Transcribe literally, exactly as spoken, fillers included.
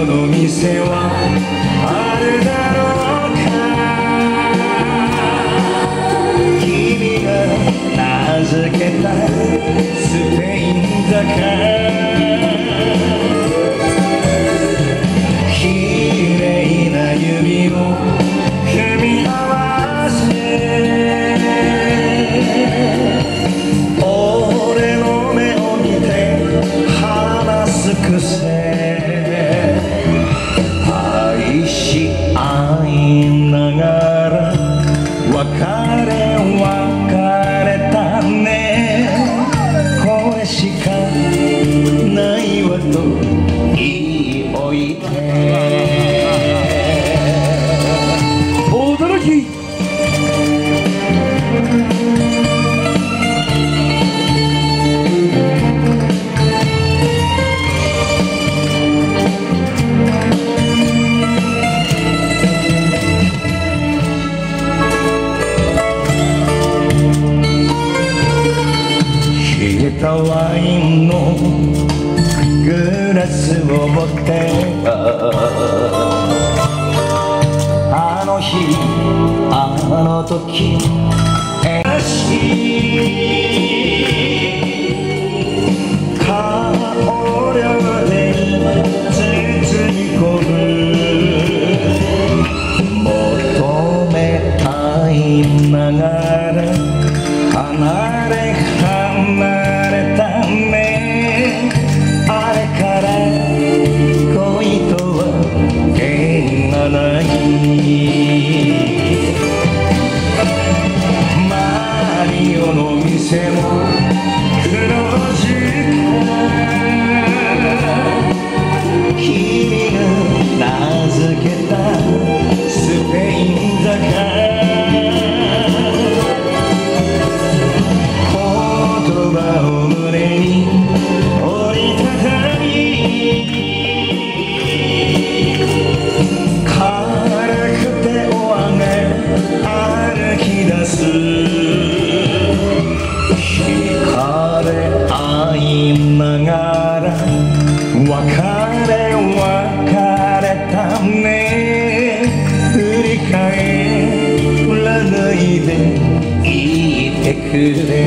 の店はあるだろうか。君が名付けたスペイン坂、きれいな指を組み合わせ、俺の目を見て話す癖、愛し合いながら別れ別れたね。これしかないわと言いおいて驚き。ワインのグラスを持ってあの日あの時えし香料で包み込む求め合いながら離れ離れたね。あれから恋とは縁がない。マリオの店も黒字か、君が名付けたスペイン坂、別れ別れたね。振り返らないでいてくれ。